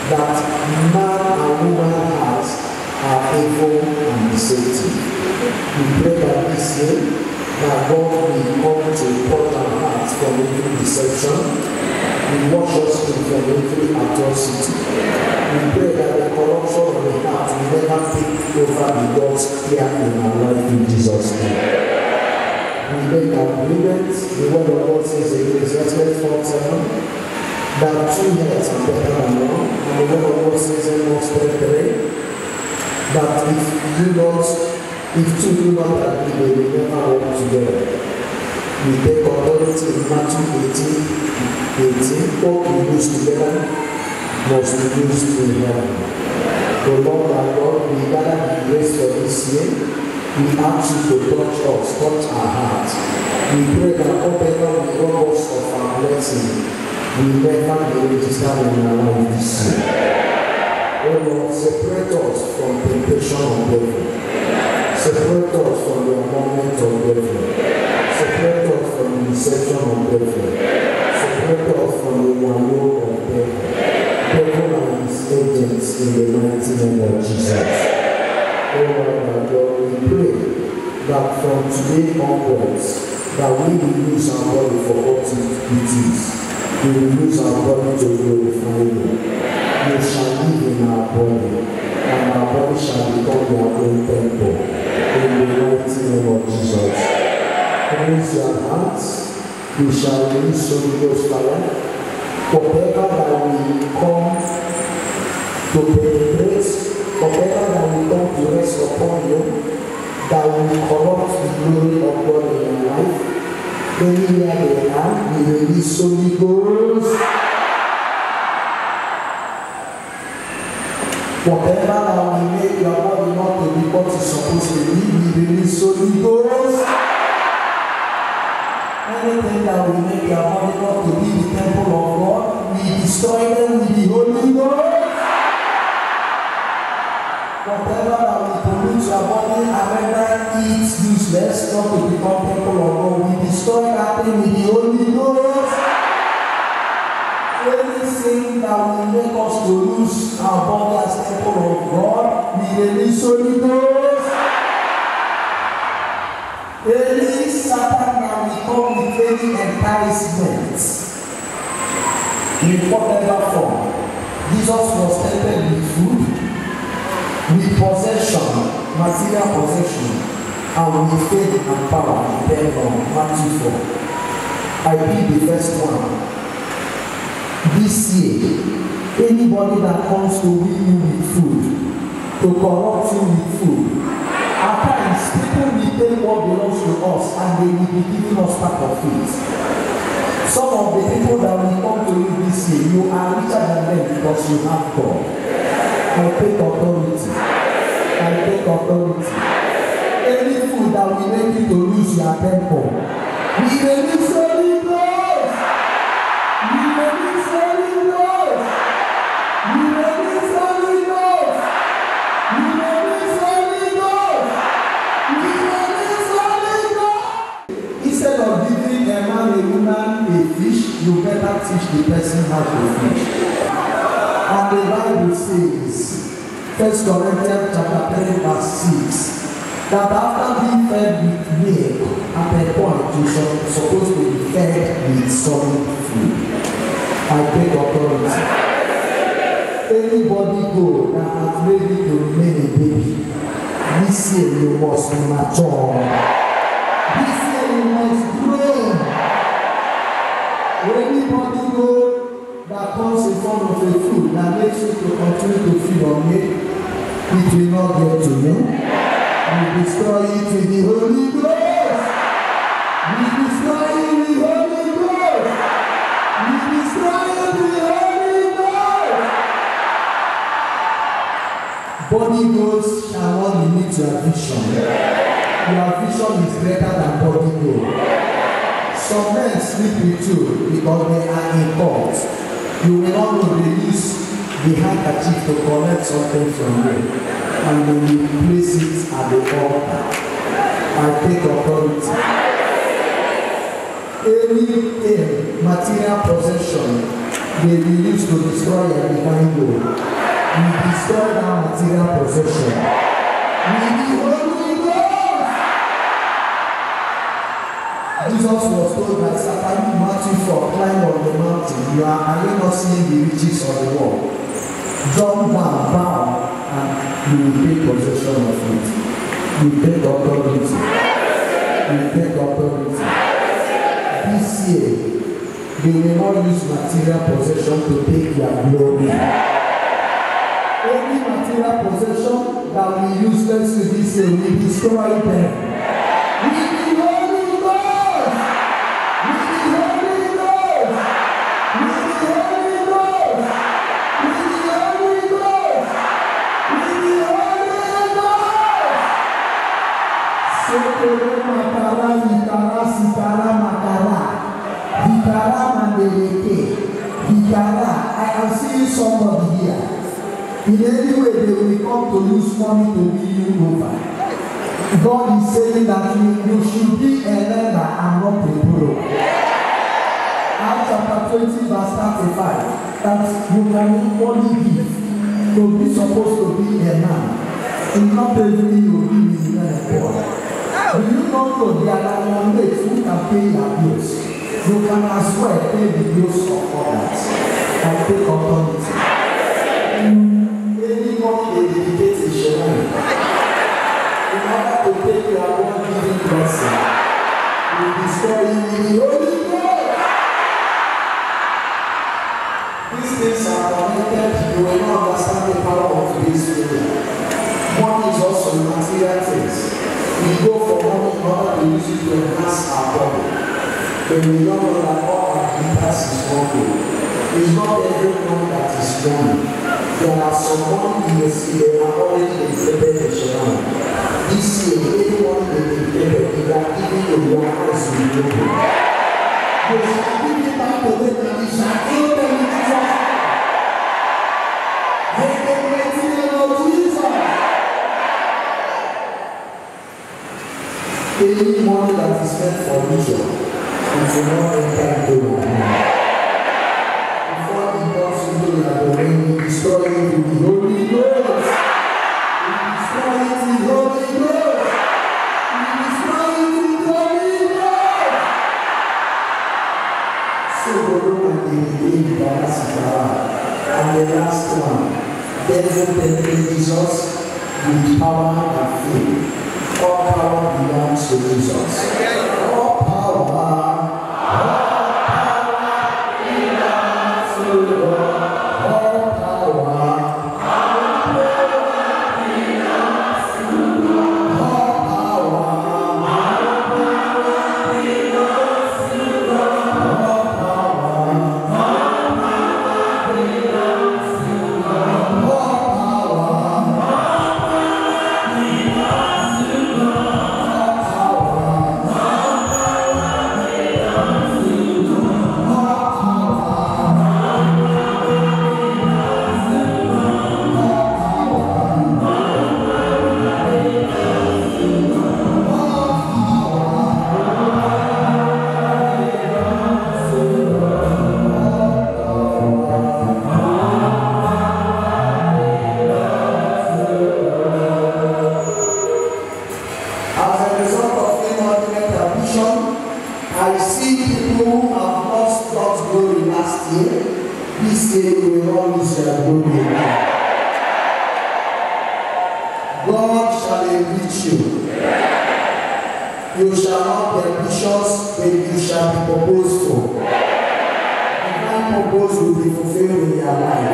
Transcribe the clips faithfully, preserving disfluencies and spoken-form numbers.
that man and woman has are evil and deceptive. We pray that this year that God will come to purge our hearts from every deception. We wash us from every atrocity. We pray that the corruption of the heart will never take over the God's care in our life in Jesus' name. We make our agreements. The word of God says in Ecclesiastes four seven that two heads are better than one, and the word of God says in Amos three that if you not, if two do not agree, they will never work together. We take authority in Matthew eighteen, eighteen, all we use together must be used in heaven. The Lord our God, we gather the grace for this year. We ask you to touch us, touch our hearts. We pray that whatever we rob us of our blessing, we never be registered in our life this year. Oh Lord, separate us from temptation of devil. Separate us from the moment of devil. Separate us from the deception of devil. Separate us from the wayo of devil. Devil and his agents in the mighty name of Jesus. Oh Lord, our God, we pray that from today onwards, that we will use our body for what it is. We will use our body to glorify you. You shall live in our body, and our body shall become your own temple. In the mighty name of Jesus. Raise your hands. We shall release Holy Ghost fire. Whatever that will come to penetrate, whatever that will come to rest upon you, that will corrupt the glory of God in your life, anywhere they are, we release Holy Ghost. Whatever that will make your body not to be what it's supposed to be, we release Holy Ghost. Anything that will make your body not to be the temple of God, we destroy them with the Holy Ghost. Whatever that will pollute your body and render it useless, not to become temple of God, we destroy that thing with the Holy Ghost. Anything that will make us to lose our body as temple of God, we release Holy Ghost. Any Satan that will come with any enticement in whatever form. Jesus was tempted with food, with possession, material possession, and with faith and power, depending on Matthew four. I pick the first one. This year, anybody that comes to win you with food, to corrupt you with food, at times people will take what belongs to us and they will be giving us part of it. Some of the people that will come to you this year, you are richer than them because you have God. I take authority. I take authority. Any food that will make you to lose your temple, we release Holy Ghost. We release Holy Ghost. We release Holy Ghost. We release Holy Ghost. We release Holy Ghost. Instead of giving a man, a woman a fish, you better teach the person how to fish. And the Bible says, First Corinthians chapter three verse six, that after being fed with milk, at a point you are supposed to be fed with solid food. I take authority. Anybody go that has ready to remain a baby, this year you must be mature. This year you must grow. Anybody go that comes in front of a food that makes you to continue to feed on it, it will not get to you. We destroy it with the Holy Ghost. We destroy it with the Holy Ghost. We destroy it with the Holy Ghost. Body Ghost shall not limit your vision. Your vision is greater than body Ghost. Some men sleep with you because they are in court. You will not know they use the handkerchief to collect something from you, and they will place it at the altar. I take authority. Any material possession they will use to destroy your divine goal. We destroy that material possession. We the Holy Ghost. Jesus was told by Satan in Matthew four, climb on the mountain. You are, are you not seeing the riches of the world? Jump down, bow, and you will take possession of it. You take authority. You take authority. This year, they will not use material possession to take their glory. Any material possession that we use let's do this year, we destroy them. We the Holy Ghost! We the Holy Ghost! We the Holy Ghost! We the Holy Ghost! We the Holy Ghost! Sokoro makara, vikara, sikara, makara. Vikara mandeleke. Vikara. I am seeing somebody here. In any way they will come to use money to win you over. God is saying that you, you should be a lender and not a borrower. Acts chapter twenty verse thirty-five, that you can only give to be supposed to be a man. It's not everything you give is not a poor. Do you not know there are your mates who can pay your bills? You can as well pay the bills of others and take authority. Anyone they dedicate a shrine in order to take your own giving blessing, you destroy you in the Holy Ghost. These things are connected. You will not understand the power of this prayer. One is also material things. We go for money in order to use it to enhance our body. But we don't know that all our leaders is wrong. It's not everyone that is wrong. There are some money in the city that are already dedicated to Shabbat. This year, anyone dedicated, they are giving you your house in the world. They shall give it back to them and they shall kill them in Jesus' name. In the mighty name of Jesus. Any money that is meant for leisure, it will not enter into your hand. Before it comes into your domain, we destroy it with the Holy Ghost. We destroy it with the Holy Ghost. We destroy it with the Holy Ghost. So go and they begin the and the last one, therefore tempted Jesus with power and faith. All power belongs to Jesus. All power, all power belongs to God. All power, all power belongs to God. All power, all power belongs to God. All power, all power belongs to God. All God shall enrich you. You shall not be ambitious, but you shall be purposeful. Divine purpose will be fulfilled in your life.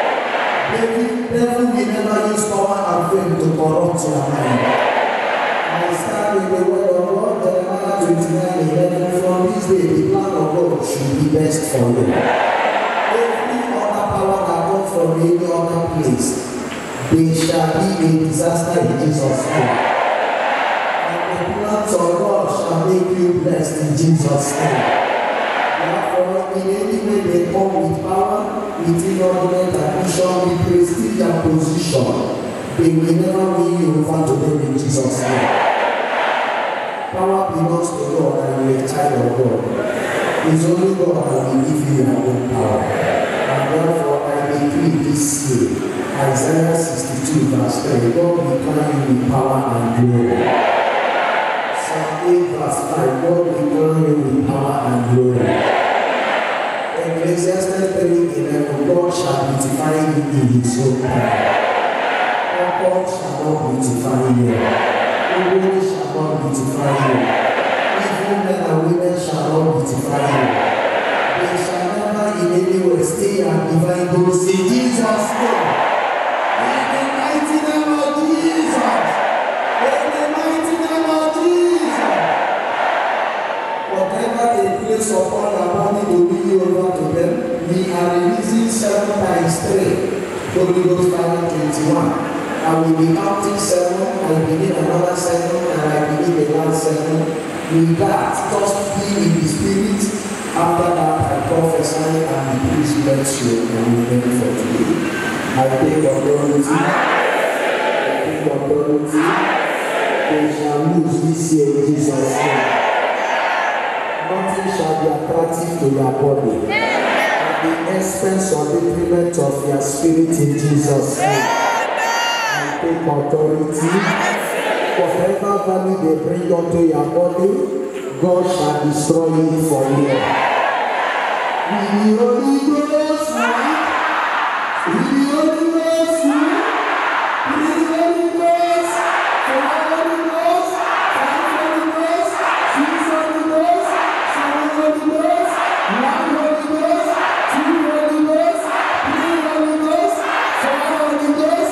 Devil will never use power and fame to corrupt your mind. I stand in the word of God, Jeremiah twenty-nine eleven. From this day, the plan of God should be best for you. Every other power that comes from any other place, they shall be a disaster in Jesus' name. And the plans of God shall make you blessed in Jesus' name. Therefore, in any way they come with power, with inordinate ambition, with prestige and position, they will never win you over to them in Jesus' name. Power belongs to God and you are a child of God. It's only God that will give you your own power. And therefore I decree this year, Isaiah sixty-two verse three, God will crown you with power and glory. Psalm eight verse five, God will crown you with power and glory. Ecclesiastes three eleven, God shall beautify you in his own time. God shall not beautify you. Nobody shall not beautify you. Even men and women shall not beautify you. They shall never in any way stay and divine those in Jesus' name. In the mighty name of Jesus. In the mighty name of Jesus. Whatever they place upon our body to be over to them, we are releasing seven times three. Holy Ghost fire twenty-one. I will be counting seven, I will begin another seven, and I begin the last seven. With that, just be in the spirit. After that, I prophesy and the priest bless you and we pray for today. I take authority. I take authority. They shall lose this year in Jesus' name. Nothing shall be attractive to your body. At the expense or detriment of your spirit in Jesus' name. Take authority. Whatever value they bring onto your body, God shall destroy it for you. We the Holy Ghost, we the Holy Ghost, we the Holy Ghost, for the Holy Ghost, for the Holy Ghost, six Holy Ghost, seven Holy Ghost, one Holy Ghost, two Holy Ghost, three Holy Ghost, four Holy Ghost.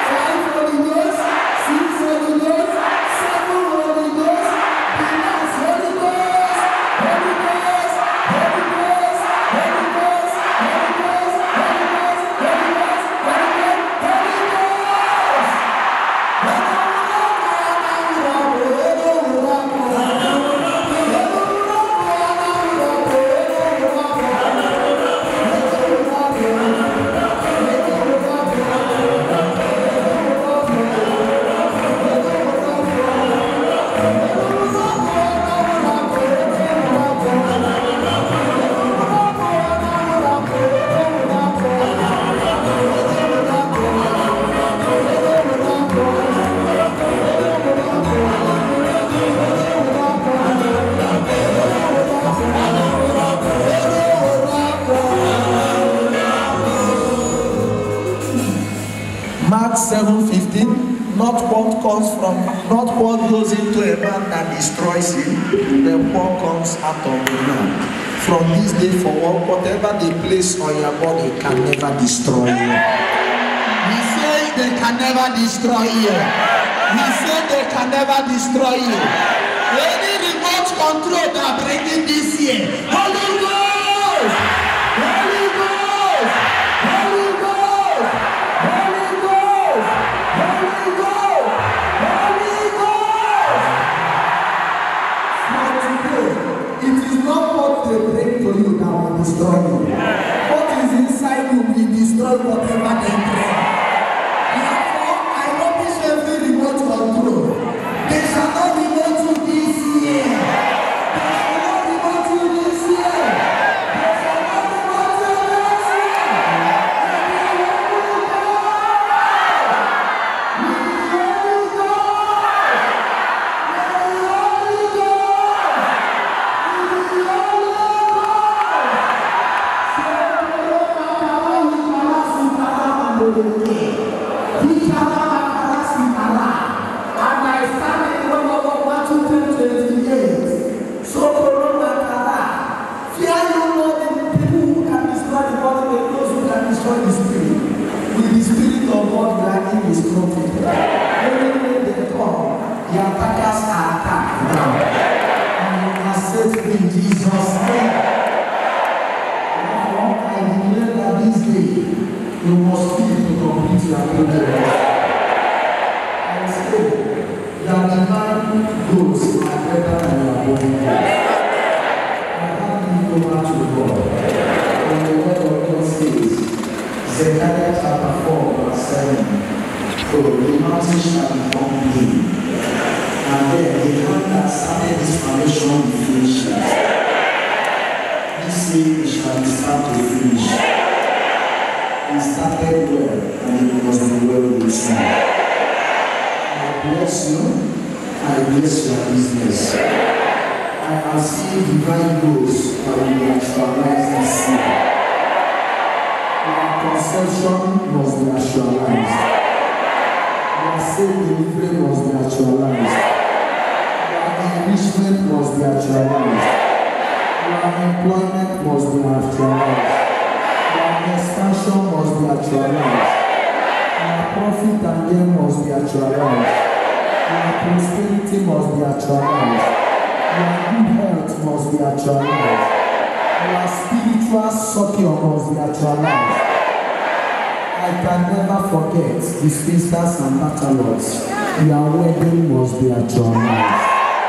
seven fifteen, not what comes from, not what goes into a man that destroys him, the what comes out of the man. From this day forward, whatever they place on your body can never destroy you. We say they can never destroy you. We say they can never destroy you. Any remote control that are bringing this year, Holy Ghost! Holy Ghost! Holy Ghost! Holy Ghost! Holy Ghost! Holy Ghost! Now today, it is not what they bring to you that will destroy you. What is inside you will destroy whatever they bring. Therefore, I rubbish every remote control. They shall not remote you this year. They shall not remote you this year. They shall not remote you this year. It started well, and it must be well with you. I bless you. I bless your business. I have seen divine goals that will be actualized this year. Your conception must be actualized. Your safe delivery must be actualized. Your enrichment must be actualized. Your employment must be actualized. Your expansion must be actualized. Your profit and gain must be actualized. Your prosperity must be actualized. Your good health must be actualized. Your spiritual succor must be actualized. I can never forget the spinsters and bachelors. Your wedding must be actualized.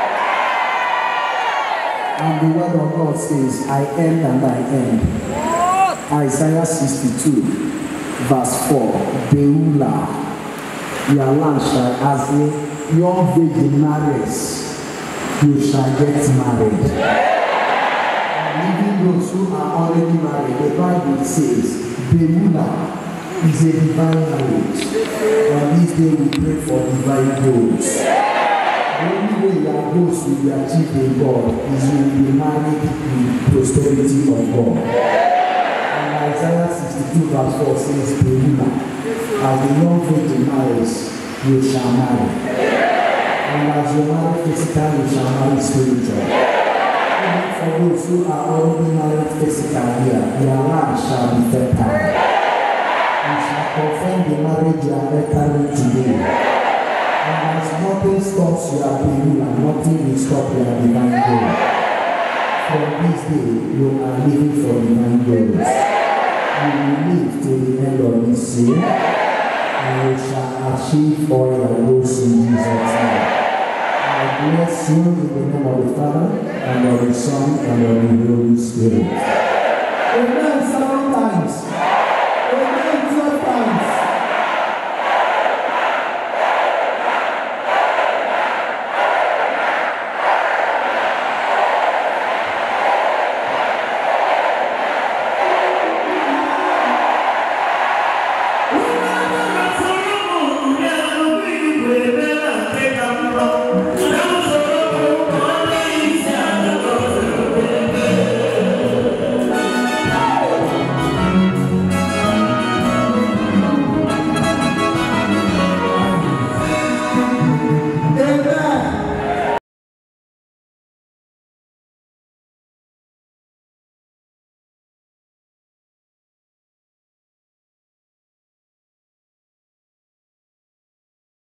And the word of God says, I end and I end. Isaiah sixty-two, verse four. Beula, your land shall, as a young virgin marries, you shall get married. And even those who are already married, the Bible says, Beula is a divine marriage. And this day we pray for divine goals. The only way your goals will be achieved in God is you will be married in prosperity of God. And Isaiah sixty-two verse four says, Beula, as the young virgin marries, you shall marry. And as you marry physically, you shall marry spiritually. Even for those who are already married physically here, your land shall be fertile. You shall confirm the marriage you are entering today. And as nothing stops your Beula, nothing will stop your divine goal. From this day, you are living for divine goals. You will live to the end of this year, and you shall achieve all your goals in Jesus' name. I bless you in the name of the Father, and of the Son, and of the Holy Spirit.